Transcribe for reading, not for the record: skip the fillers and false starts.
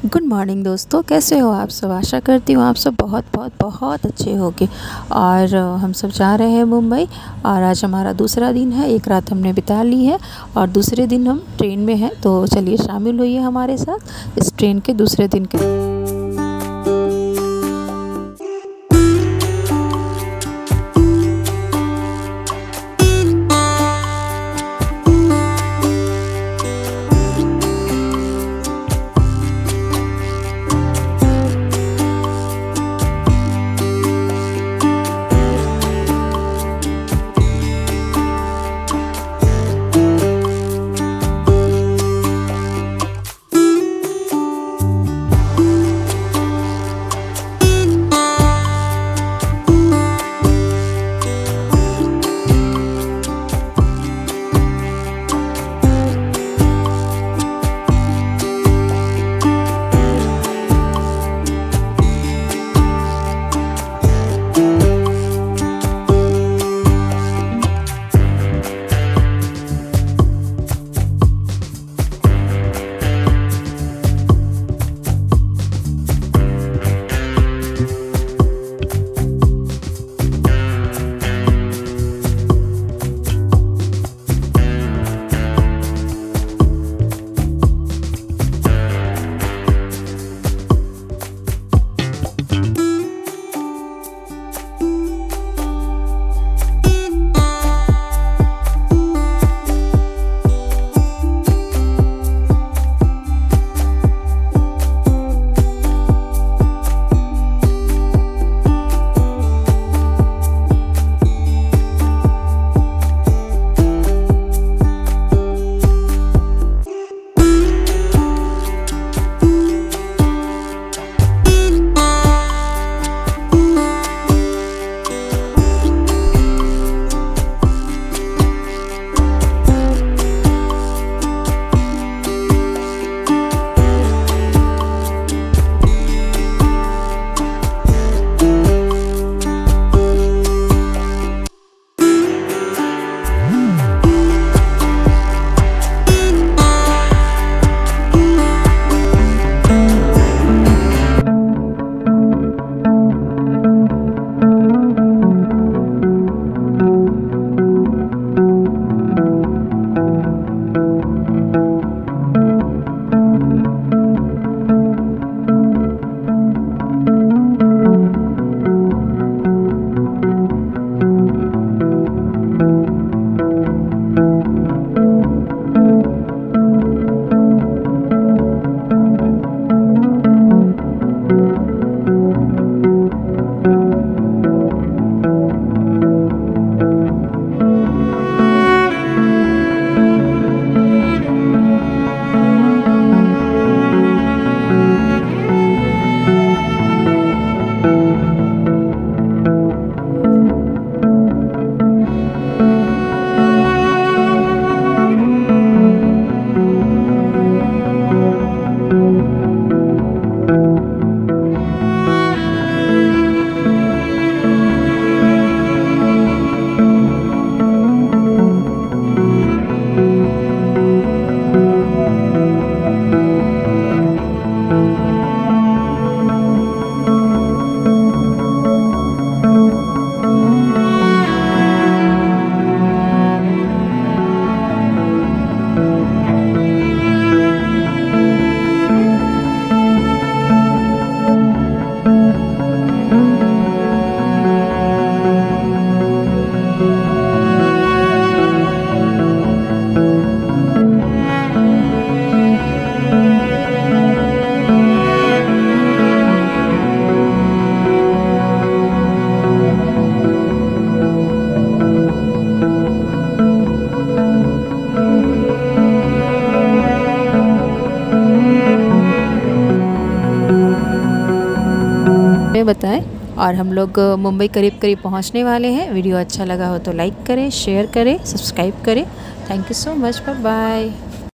Good morning दोस्तों, कैसे हो आप सब। आशा करती हूँ आप सब बहुत बहुत बहुत अच्छे होगे। और हम सब जा रहे हैं मुंबई और आज हमारा दूसरा दिन है। एक रात हमने बिता ली है और दूसरे दिन हम ट्रेन में हैं। तो चलिए शामिल होइए हमारे साथ इस ट्रेन के दूसरे दिन के। बताएं। और हम लोग मुंबई करीब करीब पहुंचने वाले हैं। वीडियो अच्छा लगा हो तो लाइक करें, शेयर करें, सब्सक्राइब करें। Thank you so much, bye bye.